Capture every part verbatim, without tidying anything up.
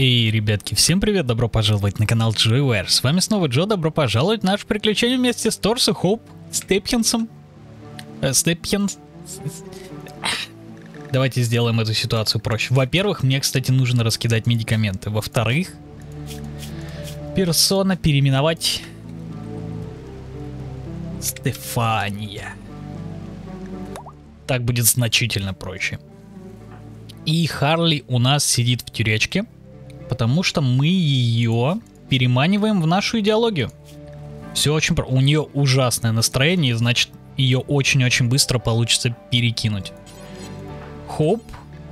Эй, ребятки, всем привет, добро пожаловать на канал Джоуэр. С вами снова Джо, добро пожаловать в наше приключение вместе с Торсо, Хоуп, Степхенсом. Э, Степхенс... Давайте сделаем эту ситуацию проще. Во-первых, мне, кстати, нужно раскидать медикаменты. Во-вторых, персона переименовать Стефания. Так будет значительно проще. И Харли у нас сидит в тюрячке, потому что мы ее переманиваем в нашу идеологию. Все очень просто. У нее ужасное настроение, значит, ее очень-очень быстро получится перекинуть. Хоп.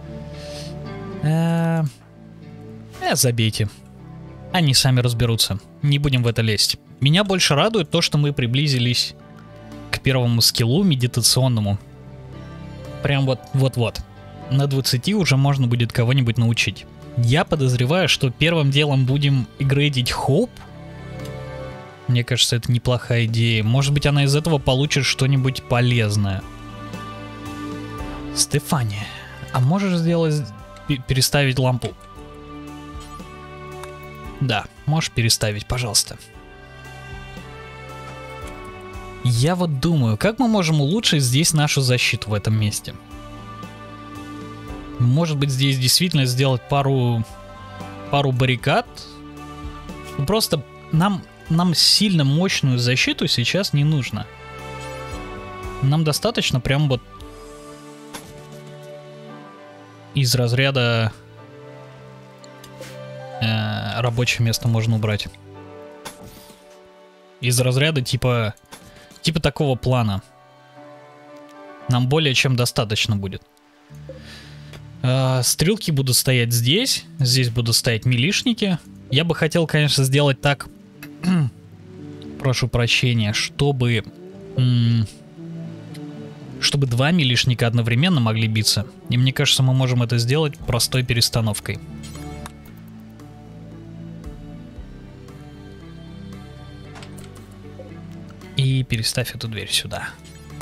Э, э, забейте. Они сами разберутся. Не будем в это лезть. Меня больше радует то, что мы приблизились к первому скиллу медитационному. Прям вот, вот-вот. На двадцати уже можно будет кого-нибудь научить. Я подозреваю, что первым делом будем грейдить Хоуп. Мне кажется, это неплохая идея. Может быть, она из этого получит что-нибудь полезное. Стефания, а можешь сделать... переставить лампу? Да, можешь переставить, пожалуйста. Я вот думаю, как мы можем улучшить здесь нашу защиту в этом месте? Может быть, здесь действительно сделать пару, пару баррикад? Просто нам, нам сильно мощную защиту сейчас не нужно. Нам достаточно прям вот из разряда э, рабочее место можно убрать. Из разряда типа, типа такого плана. Нам более чем достаточно будет. Стрелки будут стоять здесь. Здесь будут стоять милишники. Я бы хотел, конечно, сделать так. Прошу прощения, чтобы чтобы два милишника одновременно могли биться. И мне кажется, мы можем это сделать простой перестановкой. И переставь эту дверь сюда.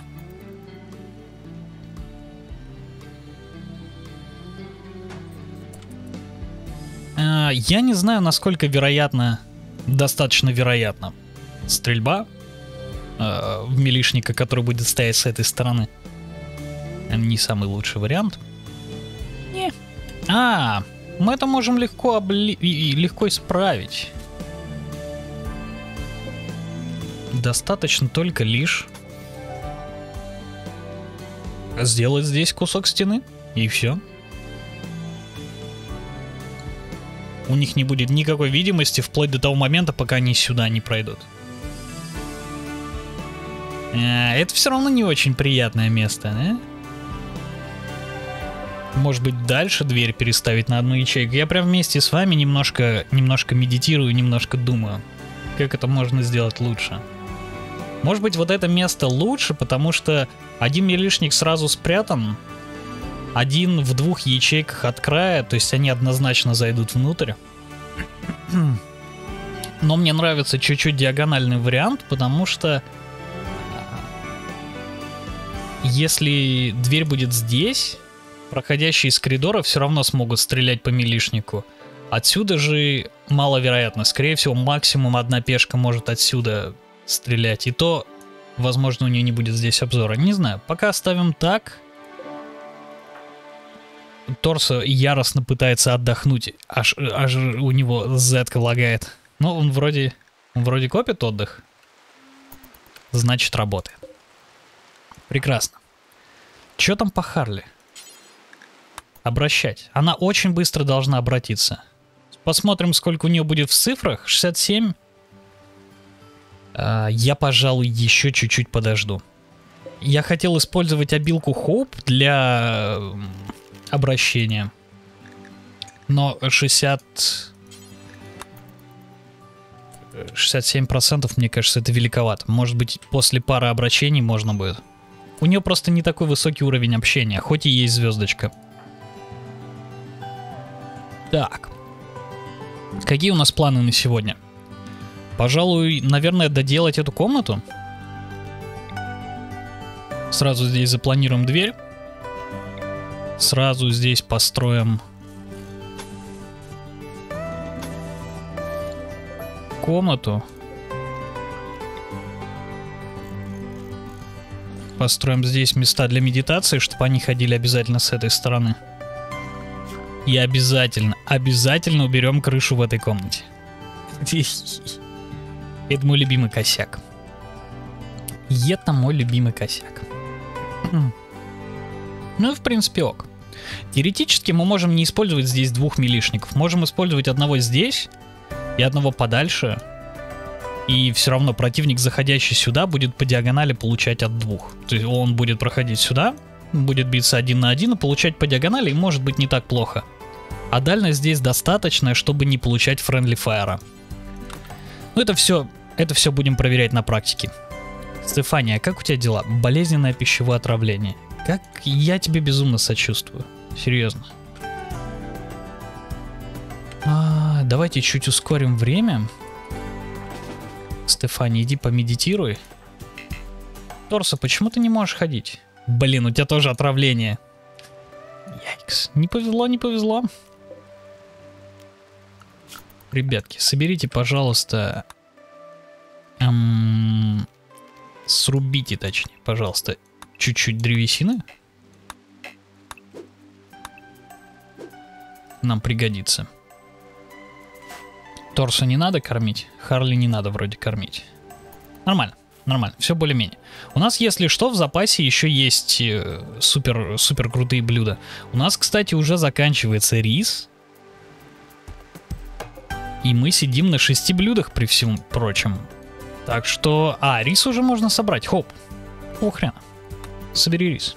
Я не знаю, насколько вероятно, достаточно вероятно, стрельба э, в милишника, который будет стоять с этой стороны. Не самый лучший вариант. Не. А, мы это можем легко, обли... и легко исправить. Достаточно только лишь сделать здесь кусок стены, и все. У них не будет никакой видимости вплоть до того момента, пока они сюда не пройдут. А, это все равно не очень приятное место, да? Может быть, дальше дверь переставить на одну ячейку? Я прям вместе с вами немножко, немножко медитирую, немножко думаю, как это можно сделать лучше. Может быть, вот это место лучше, потому что один милишник сразу спрятан, один в двух ячейках от края, то есть они однозначно зайдут внутрь. Но мне нравится чуть-чуть диагональный вариант, потому что если дверь будет здесь, проходящие из коридора все равно смогут стрелять по милишнику. Отсюда же маловероятно. Скорее всего, максимум одна пешка может отсюда стрелять. И то, возможно, у нее не будет здесь обзора. Не знаю, пока оставим так. Торсо яростно пытается отдохнуть, аж, аж у него зетка лагает. Но он вроде, он вроде копит отдых. Значит, работает. Прекрасно. Что там по Харли? Обращать. Она очень быстро должна обратиться. Посмотрим, сколько у нее будет в цифрах. шестьдесят семь. А, я, пожалуй, еще чуть-чуть подожду. Я хотел использовать обилку Хоуп для... обращение. Но шестьдесят... шестьдесят семь процентов, мне кажется, это великовато. Может быть, после пары обращений можно будет. У нее просто не такой высокий уровень общения, хоть и есть звездочка. Так. Какие у нас планы на сегодня? Пожалуй, наверное, доделать эту комнату. Сразу здесь запланируем дверь. Сразу здесь построим комнату. Построим здесь места для медитации, чтобы они ходили обязательно с этой стороны. И обязательно, обязательно уберем крышу в этой комнате. Это мой любимый косяк. Это мой любимый косяк. Ну и в принципе ок. Теоретически мы можем не использовать здесь двух милишников. Можем использовать одного здесь и одного подальше. И все равно противник, заходящий сюда, будет по диагонали получать от двух. То есть он будет проходить сюда, будет биться один на один и получать по диагонали, и может быть не так плохо. А дальность здесь достаточная, чтобы не получать френдли фаера. Ну это все, это все будем проверять на практике. Стефания, как у тебя дела? Болезненное пищевое отравление. Как я тебе безумно сочувствую. Серьезно. А, давайте чуть ускорим время. Стефания, иди помедитируй. Торсо, почему ты не можешь ходить? Блин, у тебя тоже отравление. Яйкс. Не повезло, не повезло. Ребятки, соберите, пожалуйста... Эм, срубите, точнее, пожалуйста, чуть-чуть древесины. Нам пригодится. Торса не надо кормить, Харли не надо вроде кормить. Нормально, нормально, все более-менее. У нас, если что, в запасе еще есть э, супер, супер крутые блюда. У нас, кстати, уже заканчивается рис. И мы сидим на шести блюдах при всем прочем. Так что... А, рис уже можно собрать, хоп. О, хрена. Собери рис.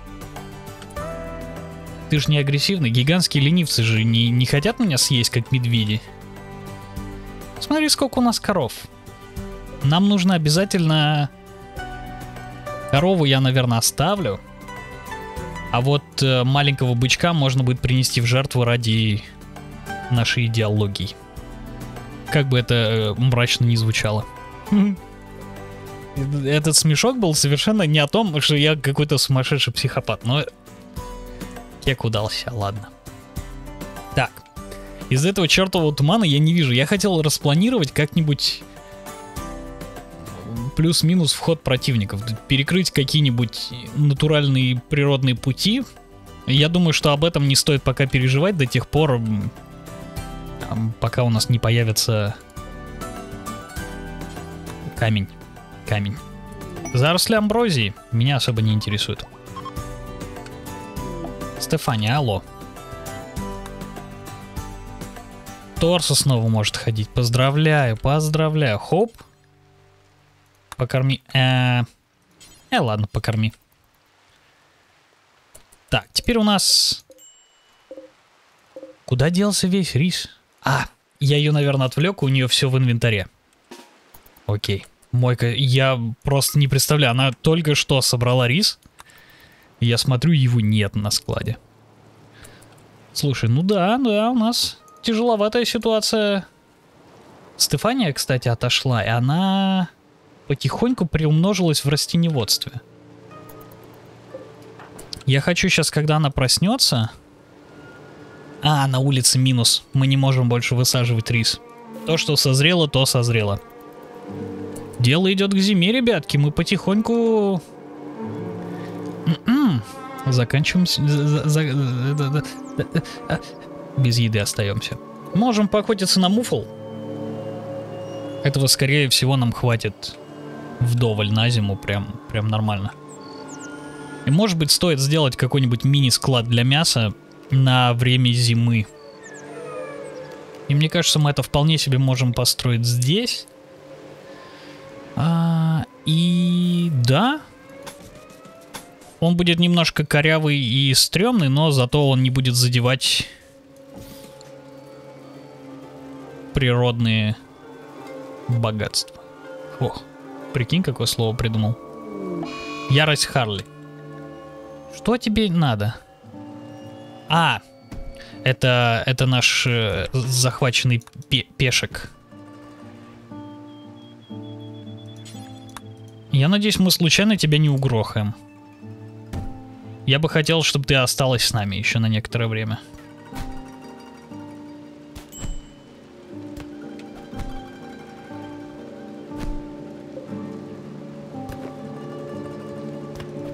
Ты же не агрессивный, гигантские ленивцы же не, не хотят меня съесть, как медведи. Смотри, сколько у нас коров. Нам нужно обязательно... Корову я, наверное, оставлю. А вот э, маленького бычка можно будет принести в жертву ради нашей идеологии. Как бы это э, мрачно ни звучало. Этот смешок был совершенно не о том, что я какой-то сумасшедший психопат. Но кек удался, ладно. Так. Из этого чертового тумана я не вижу. Я хотел распланировать как-нибудь плюс-минус вход противников. Перекрыть какие-нибудь натуральные природные пути. Я думаю, что об этом не стоит пока переживать до тех пор, пока у нас не появится камень. Камень. Заросли амброзии меня особо не интересуют. Стефания, алло. Торсо снова может ходить. Поздравляю, поздравляю. Хоп. Покорми. Э, э, ладно, покорми. Так, теперь у нас... Куда делся весь рис? А, я ее, наверное, отвлек, у нее все в инвентаре. Окей. Мойка, я просто не представляю, она только что собрала рис. И я смотрю, его нет на складе. Слушай, ну да, да, у нас... Тяжеловатая ситуация. Стефания, кстати, отошла, и она потихоньку приумножилась в растеневодстве. Я хочу сейчас, когда она проснется... А, на улице минус. Мы не можем больше высаживать рис. То, что созрело, то созрело. Дело идет к зиме, ребятки. Мы потихоньку... Заканчиваем... Без еды остаемся. Можем поохотиться на муфл. Этого, скорее всего, нам хватит вдоволь на зиму. Прям, прям нормально. И, может быть, стоит сделать какой-нибудь мини-склад для мяса на время зимы. И мне кажется, мы это вполне себе можем построить здесь. А, и да... Он будет немножко корявый и стрёмный, но зато он не будет задевать... природные богатства. Ох, прикинь, какое слово придумал. Ярость Харли. Что тебе надо? А, это, это наш э, захваченный пе пешек. Я надеюсь, мы случайно тебя не угрохаем. Я бы хотел, чтобы ты осталась с нами еще на некоторое время.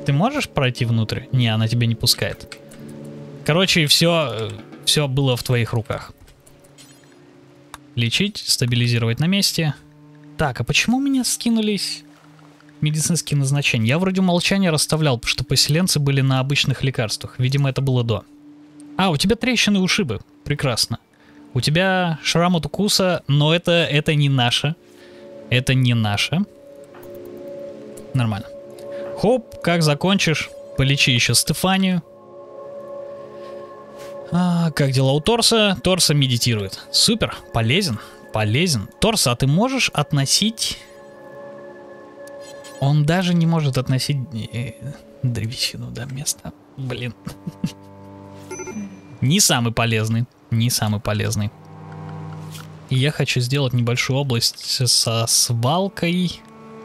Ты можешь пройти внутрь? Не, она тебя не пускает. Короче, все, все было в твоих руках. Лечить, стабилизировать на месте. Так, а почему у меня скинулись медицинские назначения? Я вроде молчание расставлял, потому что поселенцы были на обычных лекарствах. Видимо, это было до. А, у тебя трещины и ушибы. Прекрасно. У тебя шрам от укуса, но это, это не наше. Это не наше. Нормально. Хоп, как закончишь, полечи еще Стефанию. А, как дела у Торса? Торса медитирует. Супер, полезен, полезен. Торса, а ты можешь относить... Он даже не может относить э, древесину до места. Блин. Не самый полезный. Не самый полезный. И я хочу сделать небольшую область со свалкой.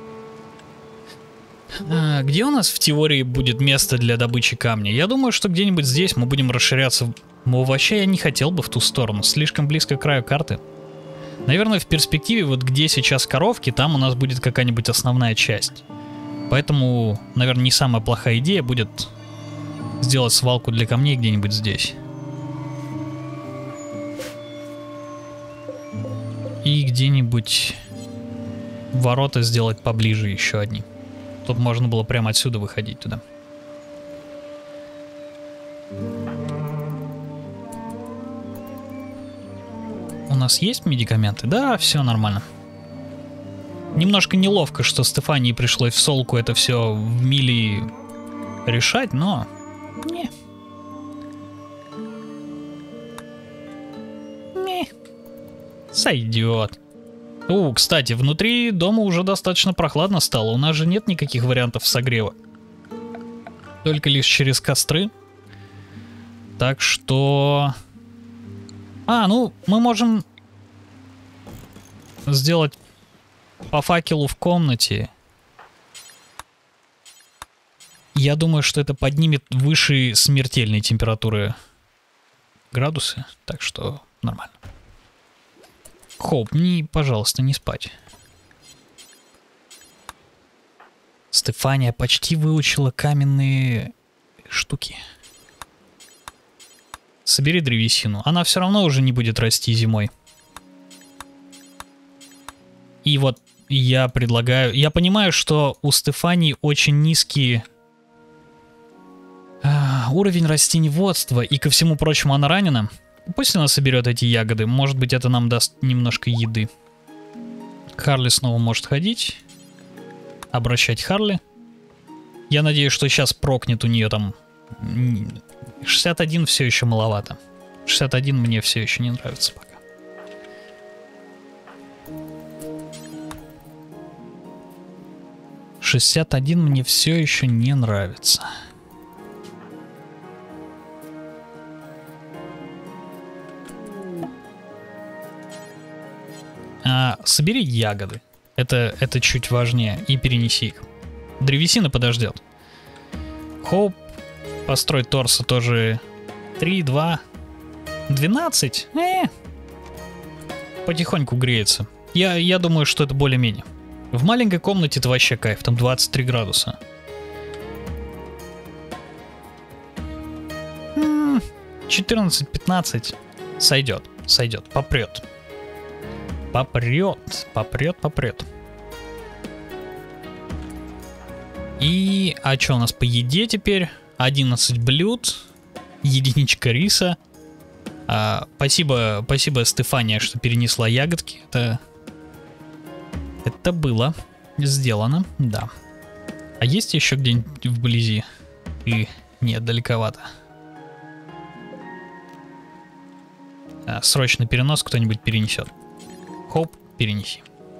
А, где у нас в теории будет место для добычи камня? Я думаю, что где-нибудь здесь мы будем расширяться. Но вообще я не хотел бы в ту сторону. Слишком близко к краю карты. Наверное, в перспективе, вот где сейчас коровки, там у нас будет какая-нибудь основная часть. Поэтому, наверное, не самая плохая идея будет сделать свалку для камней где-нибудь здесь. И где-нибудь ворота сделать поближе еще одни. Тут можно было прямо отсюда выходить туда. У нас есть медикаменты? Да, все нормально. Немножко неловко, что Стефании пришлось в солку это все в мили решать, но... Не. Не. Сойдет. У, кстати, внутри дома уже достаточно прохладно стало. У нас же нет никаких вариантов согрева. Только лишь через костры. Так что... А, ну, мы можем сделать по факелу в комнате. Я думаю, что это поднимет выше смертельной температуры градусы. Так что нормально. Хоп, не, пожалуйста, не спать. Стефания почти выучила каменные штуки. Собери древесину. Она все равно уже не будет расти зимой. И вот я предлагаю... Я понимаю, что у Стефании очень низкий а, уровень растеневодства. И ко всему прочему она ранена. Пусть она соберет эти ягоды. Может быть, это нам даст немножко еды. Харли снова может ходить. Обращать Харли. Я надеюсь, что сейчас прокнет у нее там... шестьдесят один все еще маловато. шестьдесят один мне все еще не нравится пока. шестьдесят один мне все еще не нравится. А, собери ягоды. Это, это чуть важнее. И перенеси их. Древесина подождет. Хоп. Построй торса тоже три, два, двенадцать. Э, потихоньку греется. Я, я думаю, что это более-менее. В маленькой комнате это вообще кайф. Там двадцать три градуса. четырнадцать-пятнадцать. Сойдет. Сойдет. Попрет. Попрет. Попрет, попрет. И... А что у нас по еде теперь? одиннадцать блюд. Единичка риса. А, спасибо, спасибо, Стефания, что перенесла ягодки. Это... Это было сделано, да. А есть еще где-нибудь вблизи? И нет, далековато. А, срочный перенос кто-нибудь перенесет. Хоп, перенеси.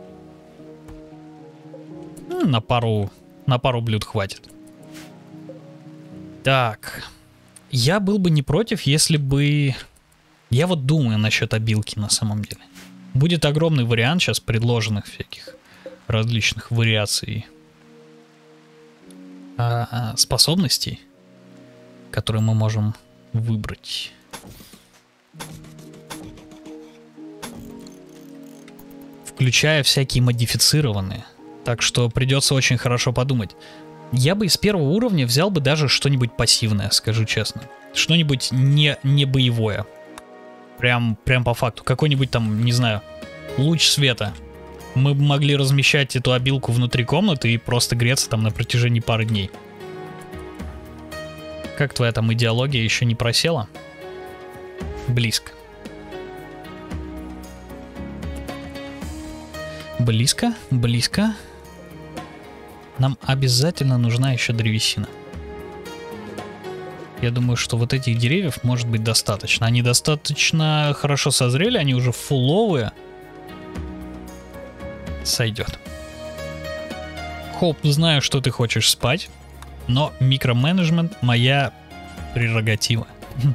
На пару, на пару блюд хватит. Так. Я был бы не против, если бы... Я вот думаю насчет обилки на самом деле. Будет огромный вариант сейчас предложенных всяких различных вариаций а, а, способностей, которые мы можем выбрать. Включая всякие модифицированные. Так что придется очень хорошо подумать. Я бы из первого уровня взял бы даже что-нибудь пассивное, скажу честно. Что-нибудь не, не боевое. Прям, прям по факту. Какой-нибудь там, не знаю, луч света. Мы бы могли размещать эту обилку внутри комнаты и просто греться там на протяжении пары дней. Как твоя там идеология еще не просела? Близко. Близко, близко. Нам обязательно нужна еще древесина. Я думаю, что вот этих деревьев может быть достаточно. Они достаточно хорошо созрели, они уже фуловые. Сойдет. Хоп, знаю, что ты хочешь спать, но микроменеджмент моя прерогатива.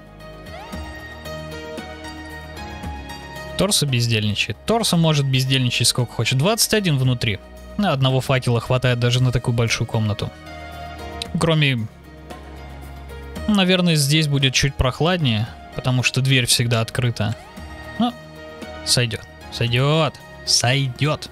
Торсо бездельничает. Торсо может бездельничать сколько хочет. двадцать один внутри. На одного факела хватает даже на такую большую комнату. Кроме... Наверное, здесь будет чуть прохладнее, потому что дверь всегда открыта. Ну, сойдет. Сойдет. Сойдет.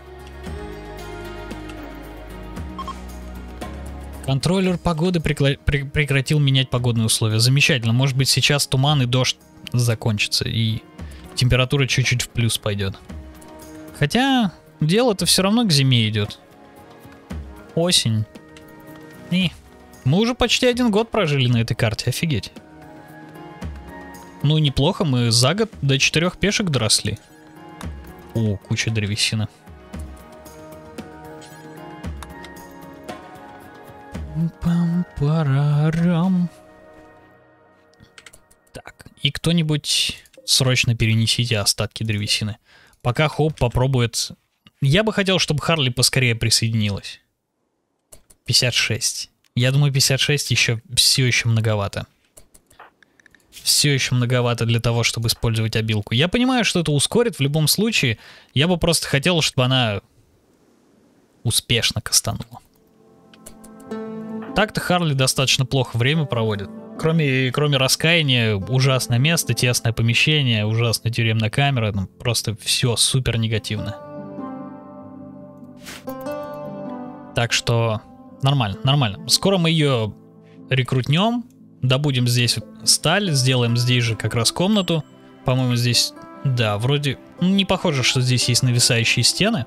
Контроллер погоды прекла... пр... прекратил менять погодные условия. Замечательно. Может быть, сейчас туман и дождь закончится, и температура чуть-чуть в плюс пойдет. Хотя дело-то все равно к зиме идет. Осень. И мы уже почти один год прожили на этой карте, офигеть. Ну, неплохо, мы за год до четырех пешек доросли. О, куча древесины. Пам-парарам. Так, и кто-нибудь срочно перенесите остатки древесины. Пока Хоуп попробует... Я бы хотел, чтобы Харли поскорее присоединилась. пятьдесят шесть. Я думаю, пятьдесят шесть еще все еще многовато. Все еще многовато для того, чтобы использовать обилку. Я понимаю, что это ускорит в любом случае. Я бы просто хотел, чтобы она успешно кастанула. Так-то Харли достаточно плохо время проводит. Кроме, кроме раскаяния, ужасное место, тесное помещение, ужасная тюремная камера. Ну, просто все супер негативно. Так что нормально, нормально. Скоро мы ее рекрутнем, добудем здесь сталь, сделаем здесь же как раз комнату. По-моему, здесь, да, вроде не похоже, что здесь есть нависающие стены.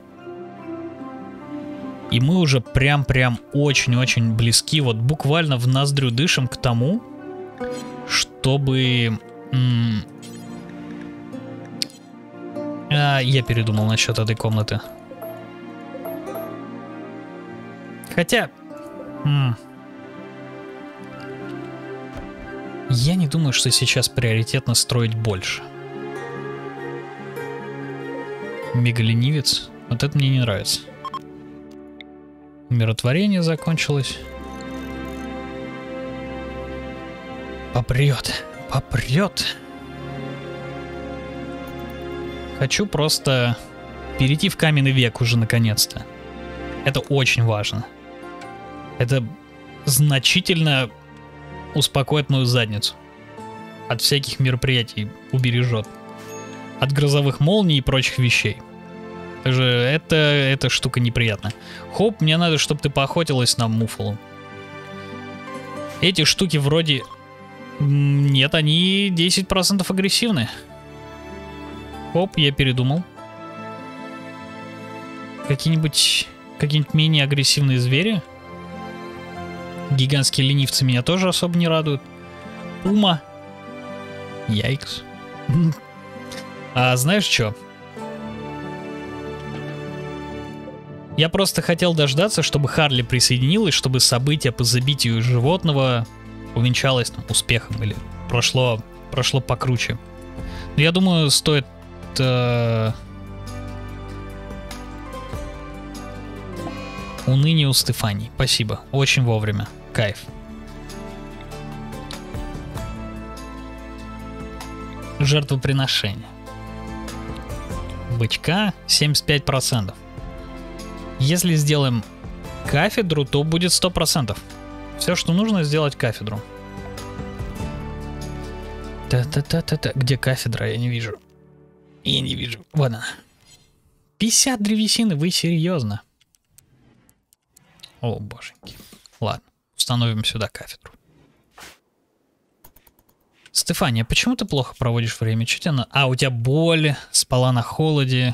И мы уже прям-прям очень-очень близки, вот буквально в ноздрю дышим к тому, чтобы... М- а, я передумал насчет этой комнаты. Хотя... М- я не думаю, что сейчас приоритетно строить больше. Мегаленивец. Вот это мне не нравится. Умиротворение закончилось. Попрет, попрет. Хочу просто перейти в каменный век уже наконец-то. Это очень важно. Это значительно успокоит мою задницу. От всяких мероприятий убережет. От грозовых молний и прочих вещей. Также это, эта штука неприятная. Хоп, мне надо, чтобы ты поохотилась на муфалу. Эти штуки вроде... Нет, они десять процентов агрессивны. Хоп, я передумал. Какие-нибудь... Какие-нибудь менее агрессивные звери? Гигантские ленивцы меня тоже особо не радуют. Пума. Яйкс. А знаешь что? Я просто хотел дождаться, чтобы Харли присоединилась, чтобы событие по забитию животного увенчалось там, успехом или прошло, прошло покруче. Но я думаю, стоит... Э... Уныние у Стефании. Спасибо. Очень вовремя. Кайф. Жертвоприношение. Бычка семьдесят пять процентов. Если сделаем кафедру, то будет сто процентов. Все, что нужно, сделать кафедру. Та-та-та-та-та. Где кафедра? Я не вижу. Я не вижу. Вот она. пятьдесят древесины, вы серьезно? О, боженьки. Ладно. Установим сюда кафедру. Стефания, почему ты плохо проводишь время? Чё тебе на... А, у тебя боль, спала на холоде.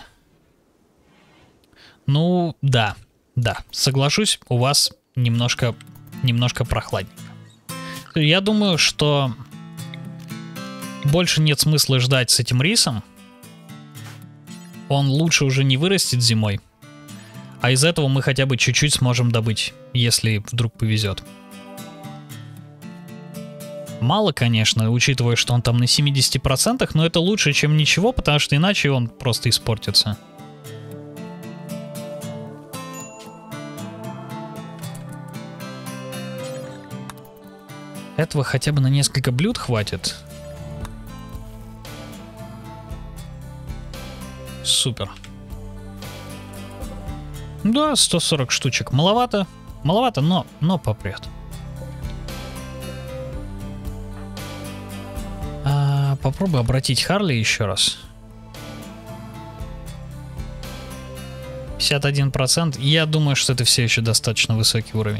Ну, да, да, соглашусь, у вас немножко, немножко прохладненько. Я думаю, что больше нет смысла ждать с этим рисом. Он лучше уже не вырастет зимой. А из этого мы хотя бы чуть-чуть сможем добыть, если вдруг повезет. Мало, конечно, учитывая, что он там на семидесяти процентах, но это лучше, чем ничего, потому что иначе он просто испортится. Этого хотя бы на несколько блюд хватит. Супер. Да, сто сорок штучек. Маловато. Маловато, но, но попрет. А, попробуй обратить Харли еще раз. пятьдесят один процент. Я думаю, что это все еще достаточно высокий уровень.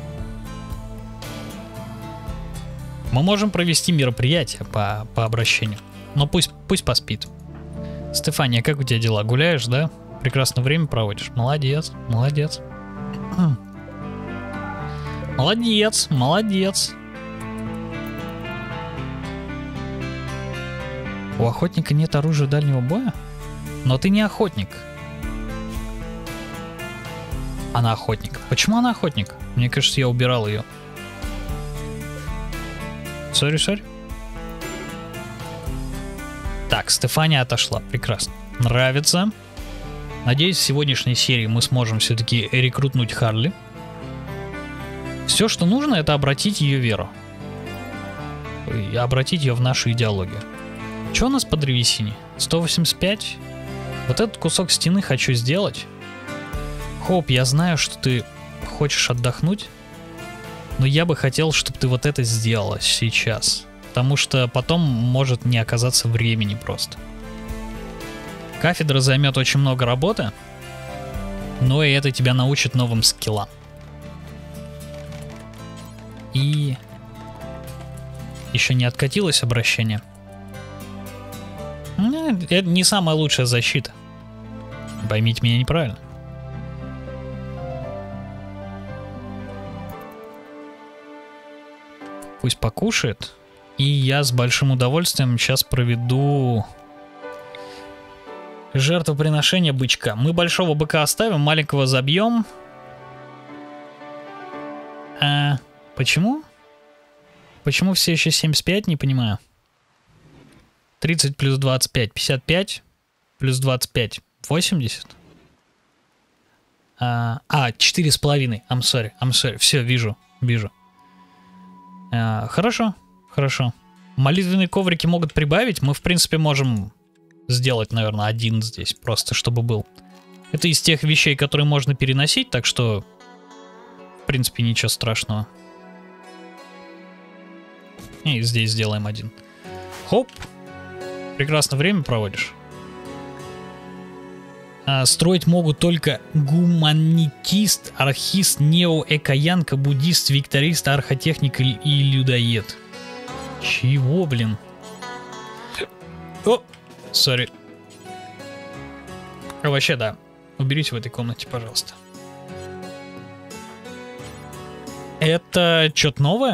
Мы можем провести мероприятие по, по обращению. Но пусть, пусть поспит. Стефания, как у тебя дела? Гуляешь, да? Прекрасно время проводишь. Молодец, молодец. Молодец, молодец. У охотника нет оружия дальнего боя? Но ты не охотник. Она охотник. Почему она охотник? Мне кажется, я убирал ее. Сори, сори. Так, Стефания отошла. Прекрасно. Нравится. Надеюсь, в сегодняшней серии мы сможем все-таки рекрутнуть Харли. Все, что нужно, это обратить ее веру. И обратить ее в нашу идеологию. Что у нас по древесине? сто восемьдесят пять? Вот этот кусок стены хочу сделать. Хоуп, я знаю, что ты хочешь отдохнуть. Но я бы хотел, чтобы ты вот это сделала сейчас. Потому что потом может не оказаться времени просто. Кафедра займет очень много работы. Но и это тебя научит новым скиллам. И... еще не откатилось обращение. Это не самая лучшая защита. Поймите меня неправильно. Пусть покушает. И я с большим удовольствием сейчас проведу жертвоприношение бычка. Мы большого быка оставим, маленького забьем. А почему? Почему все еще семьдесят пять, не понимаю. тридцать плюс двадцать пять, пятьдесят пять. Плюс двадцать пять, восемьдесят. А, а четыре с половиной. I'm sorry, I'm sorry. Все, вижу, вижу. А, хорошо, хорошо. Молитвенные коврики могут прибавить. Мы, в принципе, можем сделать, наверное, один здесь, просто чтобы был. Это из тех вещей, которые можно переносить, так что, в принципе, ничего страшного. И здесь сделаем один. Хоп. Прекрасно время проводишь. А, строить могут только гуманитист, архист, неоэкоянка, буддист, викторист, архотехник и, и людоед. Чего, блин? О, сори. А вообще, да. Уберите в этой комнате, пожалуйста. Это что-то новое?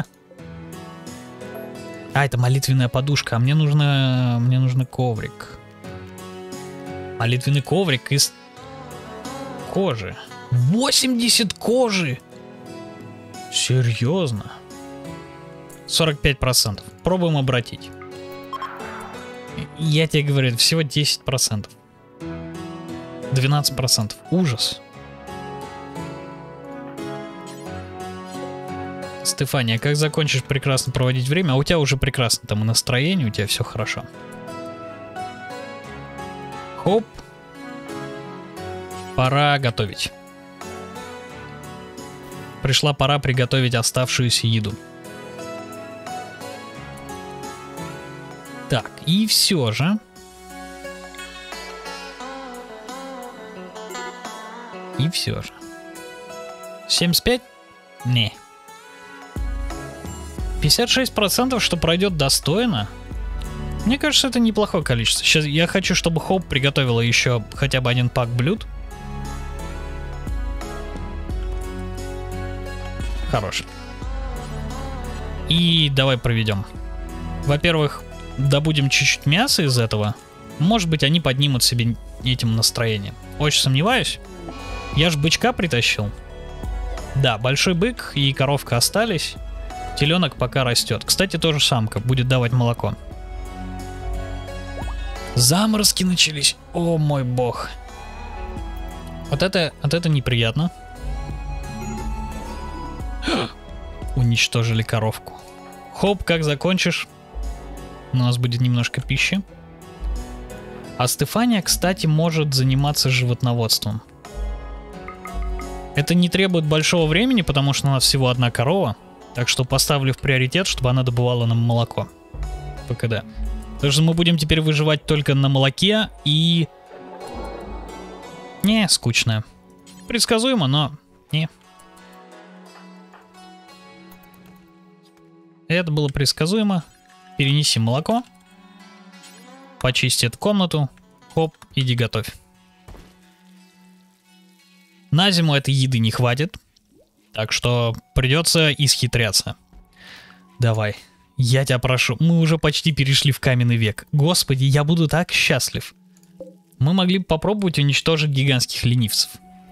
А, это молитвенная подушка. А мне нужно... Мне нужно коврик. Молитвенный коврик из кожи. восемьдесят кожи! Серьезно? сорок пять процентов. Пробуем обратить. Я тебе говорю, всего десять процентов. двенадцать процентов. Ужас. Стефания, как закончишь прекрасно проводить время? А у тебя уже прекрасно там и настроение, у тебя все хорошо. Хоп. Пора готовить. Пришла пора приготовить оставшуюся еду. Так, и все же. И все же. семьдесят пять? Не. пятьдесят шесть процентов, что пройдет достойно. Мне кажется, это неплохое количество. Сейчас я хочу, чтобы Хоуп приготовила еще хотя бы один пак блюд. Хорош. И давай проведем. Во-первых, добудем чуть-чуть мяса из этого. Может быть, они поднимут себе этим настроение. Очень сомневаюсь. Я ж бычка притащил. Да, большой бык и коровка остались. Теленок пока растет. Кстати, тоже самка будет давать молоко. Заморозки начались. О мой бог. Вот это, вот это неприятно. Уничтожили коровку. Хоп, как закончишь? У нас будет немножко пищи. А Стефания, кстати, может заниматься животноводством. Это не требует большого времени, потому что у нас всего одна корова. Так что поставлю в приоритет, чтобы она добывала нам молоко. ПКД. Потому что мы будем теперь выживать только на молоке и... Не, скучно. Предсказуемо, но... Не. Это было предсказуемо. Перенеси молоко. Почисти эту комнату. Хоп, иди готовь. На зиму этой еды не хватит. Так что придется исхитряться. Давай. Я тебя прошу, мы уже почти перешли в каменный век. Господи, я буду так счастлив. Мы могли бы попробовать уничтожить гигантских ленивцев.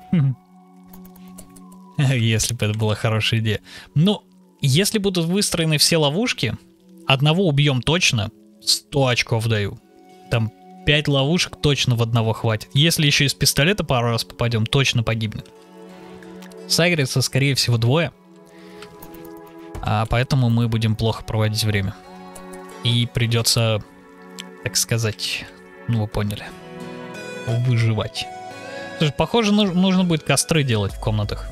Если бы это была хорошая идея. Но если будут выстроены все ловушки, одного убьем точно, сто очков даю. Там пять ловушек точно в одного хватит. Если еще из пистолета пару раз попадем, точно погибнет. Сагрится, скорее всего, двое. А поэтому мы будем плохо проводить время. И придется, так сказать, ну вы поняли, выживать. Слушай, похоже, нужно, нужно будет костры делать в комнатах.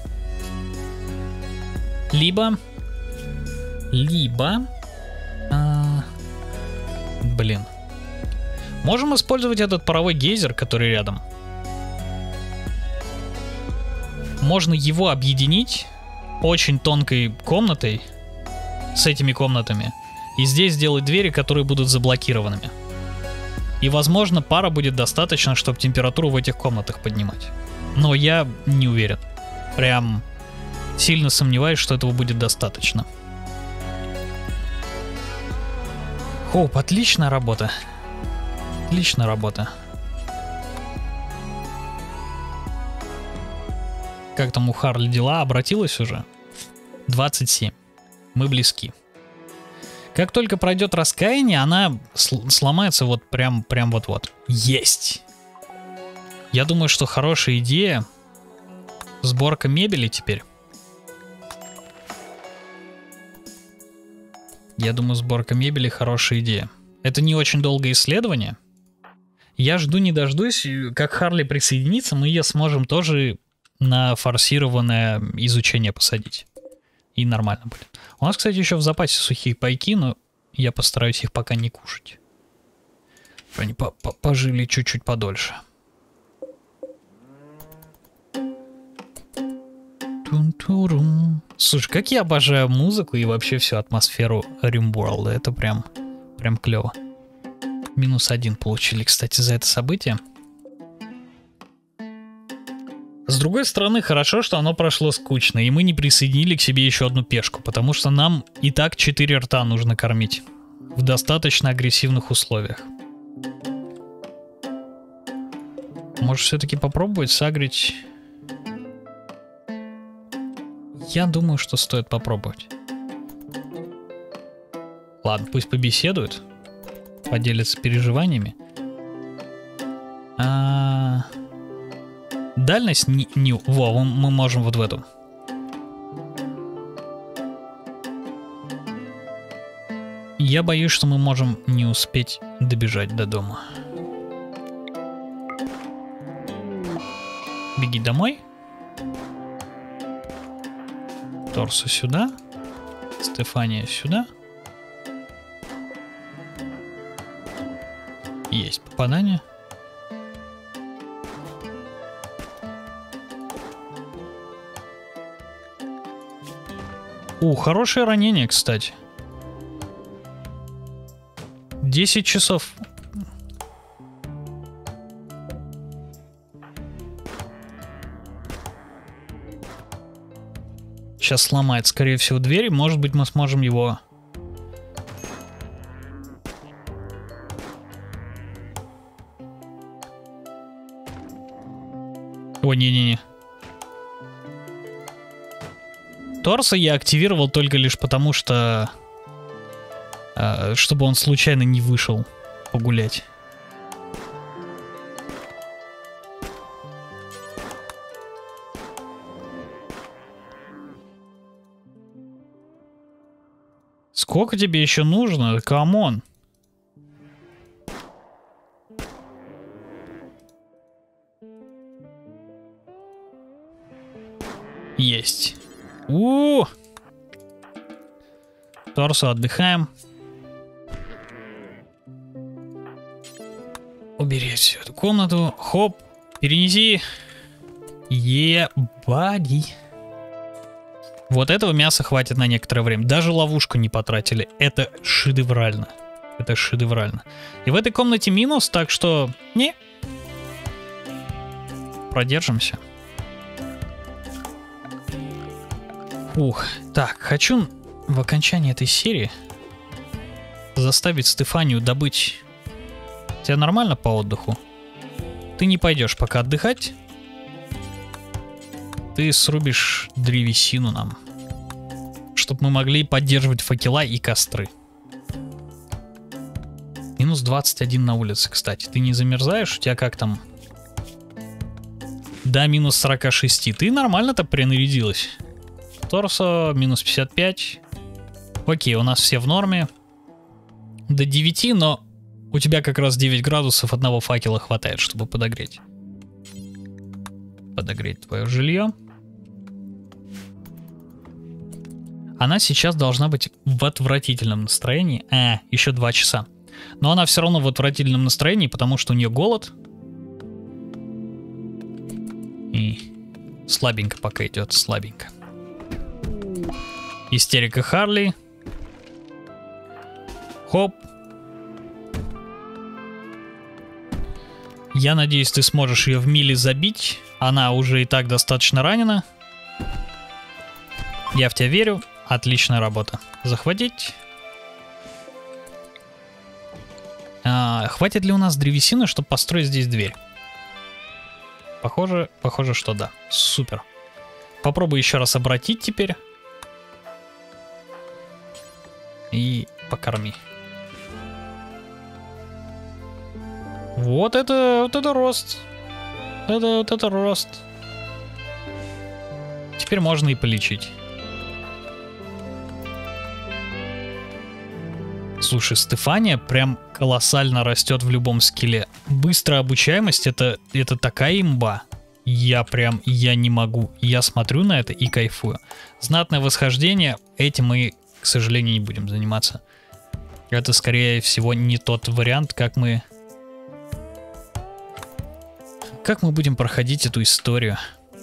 Либо... Либо... А, блин. Можем использовать этот паровой гейзер, который рядом. Можно его объединить очень тонкой комнатой с этими комнатами. И здесь сделать двери, которые будут заблокированными. И, возможно, пара будет достаточно, чтобы температуру в этих комнатах поднимать. Но я не уверен. Прям сильно сомневаюсь, что этого будет достаточно. Хоуп, отличная работа. Отличная работа. Как там у Харли дела? Обратилась уже? двадцать семь. Мы близки. Как только пройдет раскаяние, она сл- сломается вот прям, прям вот-вот. Есть! Я думаю, что хорошая идея. Сборка мебели теперь. Я думаю, сборка мебели хорошая идея. Это не очень долгое исследование. Я жду не дождусь, как Харли присоединится, мы ее сможем тоже на форсированное изучение посадить. И нормально будет. У нас, кстати, еще в запасе сухие пайки, но я постараюсь их пока не кушать. Чтобы они пожили чуть-чуть подольше. Слушай, как я обожаю музыку и вообще всю атмосферу RimWorld. Это прям, прям клево. Минус один получили, кстати, за это событие. С другой стороны, хорошо, что оно прошло скучно, и мы не присоединили к себе еще одну пешку, потому что нам и так четыре рта нужно кормить в достаточно агрессивных условиях. Может, все-таки попробовать сагрить? Я думаю, что стоит попробовать. Ладно, пусть побеседуют, поделятся переживаниями. А... Дальность не, не... Во, мы можем вот в эту. Я боюсь, что мы можем не успеть добежать до дома. Беги домой. Торсо сюда. Стефания сюда. Есть попадание. У, хорошее ранение, кстати. десять часов. Сейчас сломает, скорее всего, дверь. Может быть, мы сможем его... О, не-не-не. Торса я активировал только лишь потому, что... Э, чтобы он случайно не вышел погулять. Сколько тебе еще нужно? Камон. Есть. У-у-у! Торсо, отдыхаем. Убери всю эту комнату. Хоп, перенеси. Е-бади. Вот этого мяса хватит на некоторое время. Даже ловушку не потратили. Это шедеврально. Это шедеврально. И в этой комнате минус, так что... Не. Продержимся. Ух. Так, хочу в окончании этой серии заставить Стефанию добыть... Тебя нормально по отдыху? Ты не пойдешь пока отдыхать. Ты срубишь древесину нам, чтобы мы могли поддерживать факела и костры. Минус двадцать один на улице, кстати. Ты не замерзаешь? У тебя как там? Да, минус сорок шесть. Ты нормально-то принарядилась. Торсо, минус пятьдесят пять. Окей, у нас все в норме. До девяти, но у тебя как раз девять градусов одного факела хватает, чтобы подогреть. Подогреть твое жилье. Она сейчас должна быть в отвратительном настроении. А, еще два часа. Но она все равно в отвратительном настроении, потому что у нее голод. И слабенько пока идет, слабенько. Истерика Харли. Хоп. Я надеюсь, ты сможешь ее в миле забить. Она уже и так достаточно ранена. Я в тебя верю. Отличная работа. Захватить. А, хватит ли у нас древесины, чтобы построить здесь дверь? Похоже, похоже, что да. Супер. Попробуй еще раз обратить теперь. И покорми. Вот это, вот это рост. Это, вот это рост. Теперь можно и полечить. Слушай, Стефания прям колоссально растет в любом скилле. Быстрая обучаемость это, это такая имба. Я прям, я не могу. Я смотрю на это и кайфую. Знатное восхождение, этим мы, к сожалению, не будем заниматься. Это, скорее всего, не тот вариант, как мы... Как мы будем проходить эту историю.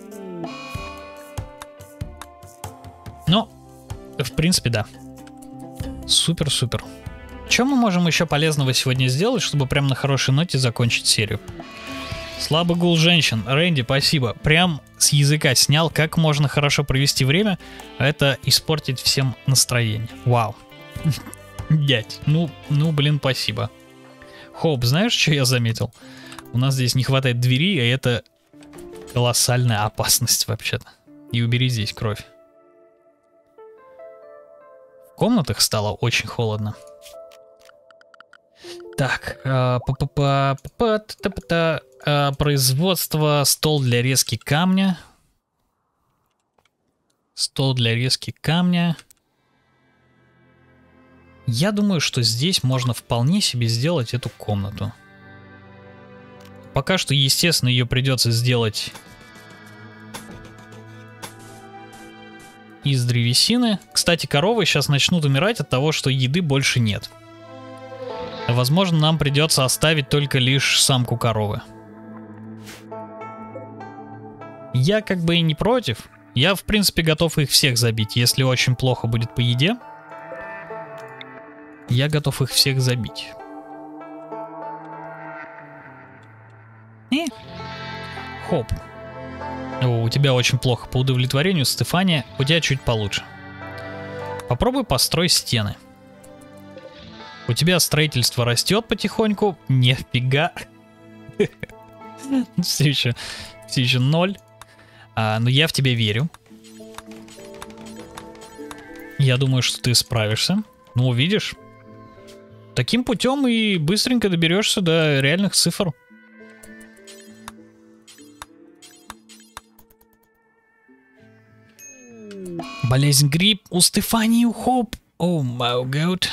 Но, в принципе, да. Супер-супер. Что мы можем еще полезного сегодня сделать, чтобы прям на хорошей ноте закончить серию? Слабый гул женщин. Рэнди, спасибо. Прям с языка снял, как можно хорошо провести время. Это испортить всем настроение. Вау. Дядь, ну, ну, блин, спасибо. Хоп, знаешь, что я заметил? У нас здесь не хватает двери, а это колоссальная опасность вообще-то. И убери здесь кровь. В комнатах стало очень холодно. Так, производство, стол для резки камня. Стол для резки камня. Я думаю, что здесь можно вполне себе сделать эту комнату. Пока что, естественно, ее придется сделать из древесины. Кстати, коровы сейчас начнут умирать от того, что еды больше нет. Возможно, нам придется оставить только лишь самку коровы. Я как бы и не против. Я, в принципе, готов их всех забить. Если очень плохо будет по еде, я готов их всех забить. Не. Хоп. О, у тебя очень плохо по удовлетворению, Стефания. У тебя чуть получше. Попробуй построй стены. У тебя строительство растет потихоньку. Нифига. Все еще, все еще ноль. А, но я в тебя верю. Я думаю, что ты справишься. Ну, увидишь. Таким путем и быстренько доберешься до реальных цифр. Болезнь грипп у Стефании, у Хоп. О, май год.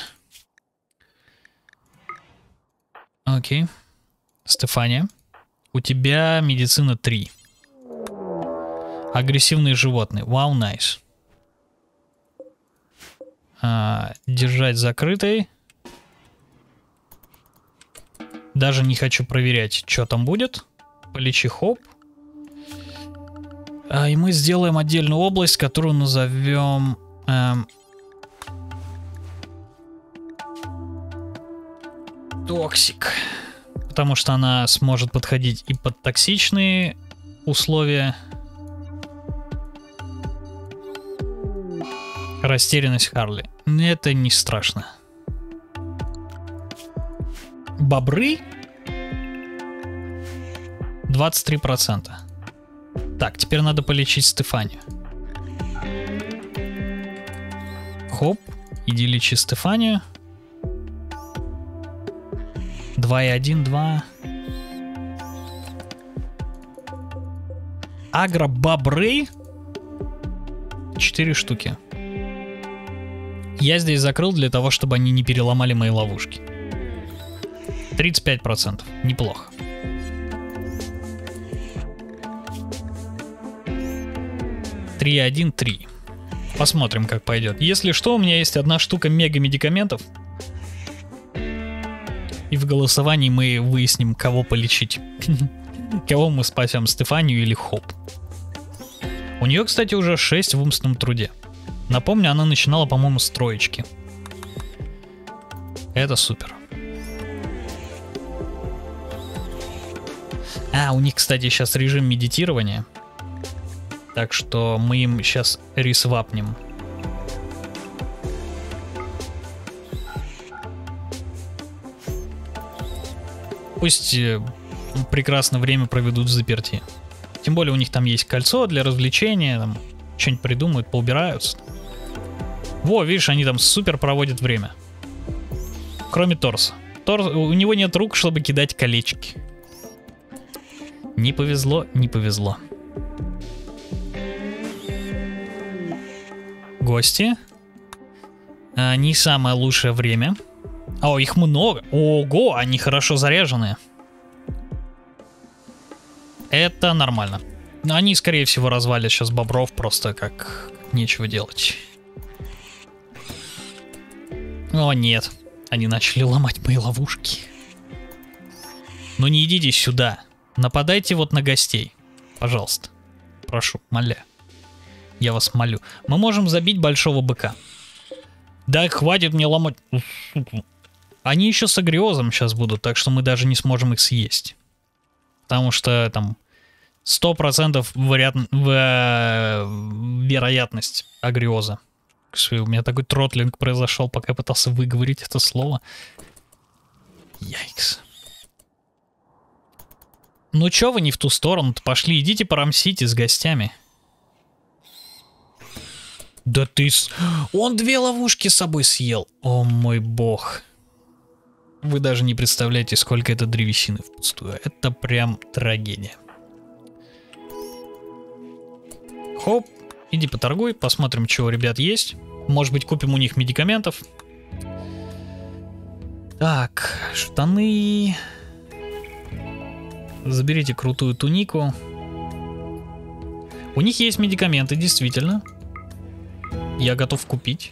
Окей. Стефания, у тебя медицина три. Агрессивные животные. Вау, найс. А, держать закрытой. Даже не хочу проверять, что там будет. Полечи Хоп. А, и мы сделаем отдельную область, которую назовем... Эм, Токсик. Потому что она сможет подходить и под токсичные условия. Растерянность Харли. Это не страшно. Бобры? двадцать три процента. Так, теперь надо полечить Стефанию. Хоп, иди лечи Стефанию. два и один, два. Агробобры. четыре штуки. Я здесь закрыл для того, чтобы они не переломали мои ловушки. тридцать пять процентов. Неплохо. три, один, три. Посмотрим, как пойдет. Если что, у меня есть одна штука мега-медикаментов. И в голосовании мы выясним, кого полечить. Кого мы спасем, Стефанию или Хоп. У нее, кстати, уже шесть в умственном труде. Напомню, она начинала, по-моему, с троечки. Это супер. А, у них, кстати, сейчас режим медитирования. Так что мы им сейчас ресвапнем. Пусть э, прекрасно время проведут в заперти. Тем более у них там есть кольцо для развлечения. Там что-нибудь придумают, поубираются. Во, видишь, они там супер проводят время. Кроме торса. Торс, у него нет рук, чтобы кидать колечки. Не повезло, не повезло. Гости. А, не самое лучшее время. О, их много. Ого, они хорошо заряженные. Это нормально. Они, скорее всего, развалят сейчас бобров, просто как нечего делать. О, нет. Они начали ломать мои ловушки. Ну не идите сюда. Нападайте вот на гостей. Пожалуйста. Прошу, моля. Я вас молю. Мы можем забить большого быка. Да хватит мне ломать. Они еще с агриозом сейчас будут, так что мы даже не сможем их съесть. Потому что там сто процентов вероят... вероятность агриоза. У меня такой тротлинг произошел, пока я пытался выговорить это слово. Яйкс. Ну чё вы не в ту сторону-то пошли? Идите порамсите с гостями. Да ты... С... Он две ловушки с собой съел. О мой бог. Вы даже не представляете, сколько это древесины впустую. Это прям трагедия. Хоп. Иди поторгуй, посмотрим, что у ребят есть. Может быть, купим у них медикаментов. Так, штаны. Заберите крутую тунику. У них есть медикаменты, действительно. Я готов купить.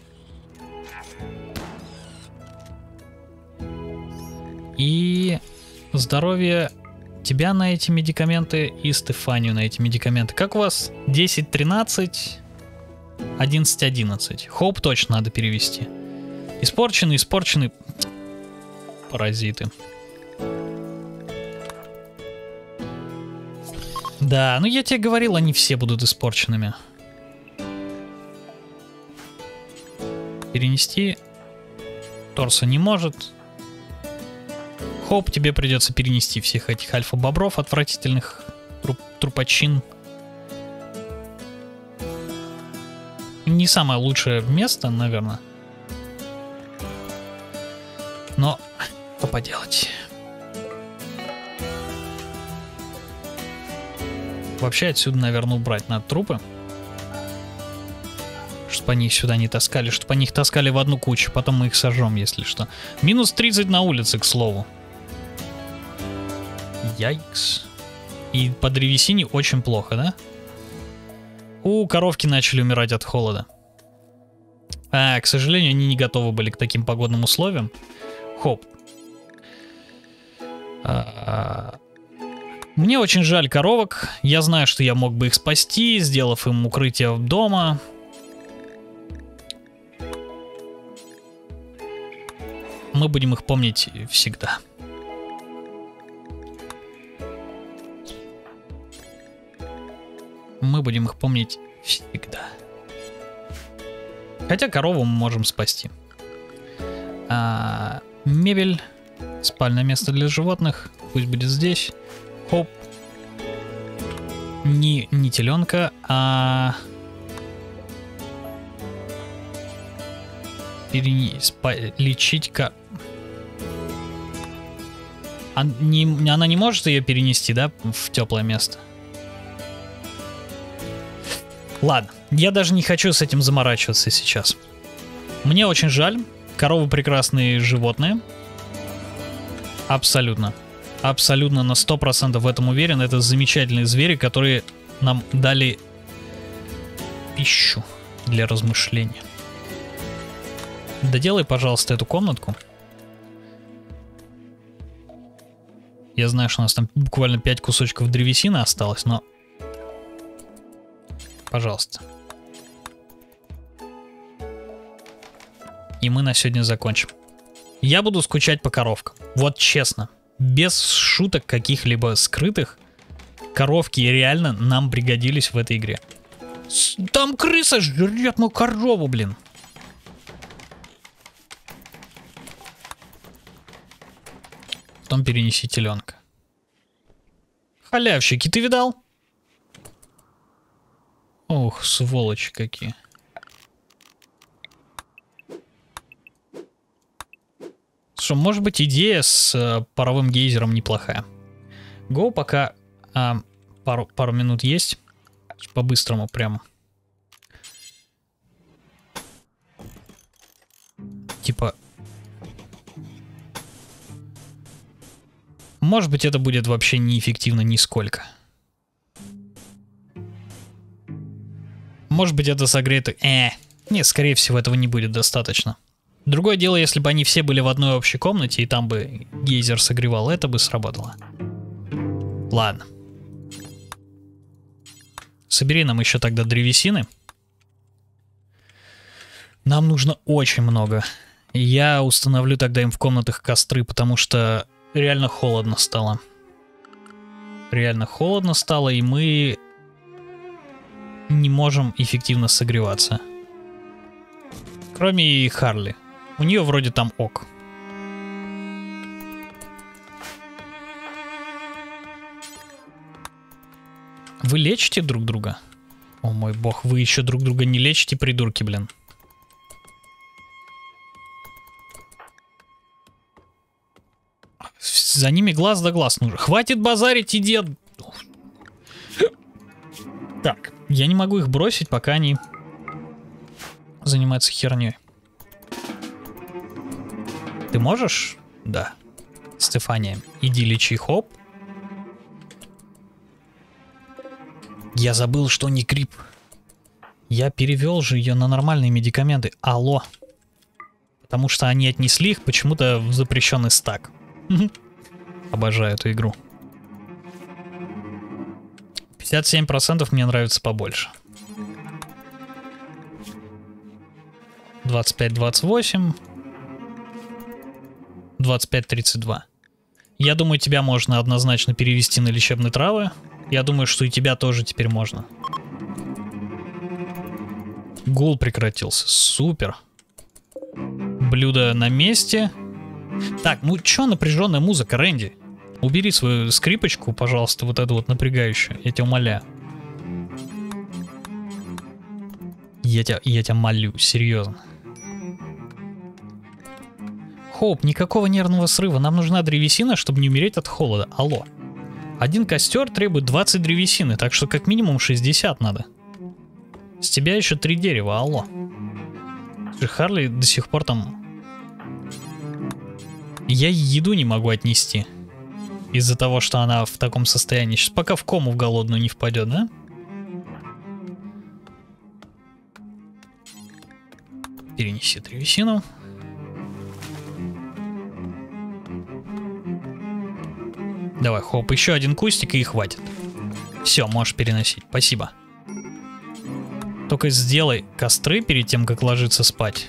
И здоровье тебя на эти медикаменты и Стефанию на эти медикаменты. Как у вас? десять тринадцать, одиннадцать одиннадцать. Хоп точно надо перевести. Испорченный, испорченный. Да, ну я тебе говорил, они все будут испорченными. Перенести торса не может. Хоп, тебе придется перенести всех этих альфа-бобров отвратительных, труп, трупочин. Не самое лучшее место, наверное. Но что поделать. Вообще отсюда, наверное, убрать надо трупы. Чтобы они их сюда не таскали, чтобы они их таскали в одну кучу. Потом мы их сожжем, если что. Минус тридцать на улице, к слову. Яйкс. И по древесине очень плохо, да? У, коровки начали умирать от холода. А, к сожалению, они не готовы были к таким погодным условиям. Хоп. А, мне очень жаль коровок. Я знаю, что я мог бы их спасти, сделав им укрытие дома. Мы будем их помнить всегда. Мы будем их помнить всегда. Хотя корову мы можем спасти. А, мебель. Спальное место для животных. Пусть будет здесь. Хоп. Не, не теленка, а... Перене... Спа... Лечить-ка... А не... Она не может ее перенести, да, в теплое место? Ладно, я даже не хочу с этим заморачиваться сейчас. Мне очень жаль. Коровы прекрасные животные. Абсолютно. Абсолютно на сто процентов в этом уверен. Это замечательные звери, которые нам дали пищу для размышления. Доделай, пожалуйста, эту комнатку. Я знаю, что у нас там буквально пять кусочков древесины осталось, но... Пожалуйста. И мы на сегодня закончим. Я буду скучать по коровкам. Вот честно. Без шуток каких-либо скрытых. Коровки реально нам пригодились в этой игре. Там крыса жрет мою корову, блин. Потом перенеси теленка. Халявщики, ты видал? Ох, сволочи какие. Что, может быть, идея с э, паровым гейзером неплохая. Го, пока э, пару, пару минут есть. По-быстрому прям. Типа... Может быть, это будет вообще неэффективно нисколько. Может быть, это согреет... Э, нет, скорее всего, этого не будет достаточно. Другое дело, если бы они все были в одной общей комнате, и там бы гейзер согревал, это бы сработало. Ладно. Собери нам еще тогда древесины. Нам нужно очень много. Я установлю тогда им в комнатах костры, потому что реально холодно стало. Реально холодно стало, и мы не можем эффективно согреваться. Кроме Харли. У нее вроде там ок. Вы лечите друг друга? О мой бог, вы еще друг друга не лечите, придурки, блин. За ними глаз да глаз нужен. Хватит базарить, иди от... Так, я не могу их бросить, пока они занимаются херней. Ты можешь? Да. Стефания, иди лечи, хоп. Я забыл, что не крип. Я перевел же ее на нормальные медикаменты. Алло. Потому что они отнесли их почему-то в запрещенный стак. Обожаю эту игру. пятьдесят семь процентов мне нравится побольше. двадцать пять двадцать восемь. двадцать пять тридцать два. Я думаю, тебя можно однозначно перевести на лечебные травы. Я думаю, что и тебя тоже теперь можно. Гул прекратился. Супер. Блюдо на месте. Так, ну чё напряженная музыка, Рэнди? Убери свою скрипочку, пожалуйста, вот эту вот напрягающую. Я тебя умоляю. Я тебя, я тебя молю, серьезно. Хоуп, никакого нервного срыва. Нам нужна древесина, чтобы не умереть от холода. Алло. Один костер требует двадцать древесины, так что как минимум шестьдесят надо. С тебя еще три дерева, алло. Харли до сих пор там... Я еду не могу отнести. Из-за того, что она в таком состоянии. Сейчас пока в кому в голодную не впадет, да? Перенеси древесину. Давай, хоп, еще один кустик и хватит. Все, можешь переносить. Спасибо. Только сделай костры перед тем, как ложиться спать.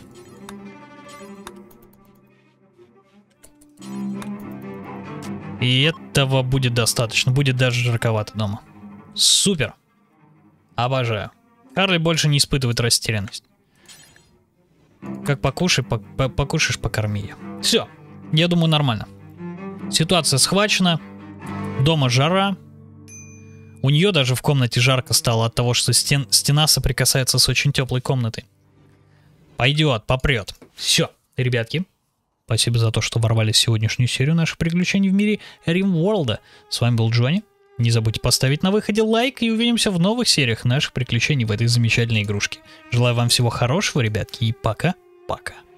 И этого будет достаточно. Будет даже жарковато дома. Супер. Обожаю. Харли больше не испытывает растерянность. Как покушай, по по покушаешь, покорми ее. Все. Я думаю, нормально. Ситуация схвачена. Дома жара. У нее даже в комнате жарко стало от того, что стен, стена соприкасается с очень теплой комнатой. Пойдет, попрет. Все, ребятки. Спасибо за то, что ворвались в сегодняшнюю серию наших приключений в мире RimWorld. С вами был Джонни. Не забудьте поставить на выходе лайк и увидимся в новых сериях наших приключений в этой замечательной игрушке. Желаю вам всего хорошего, ребятки, и пока-пока.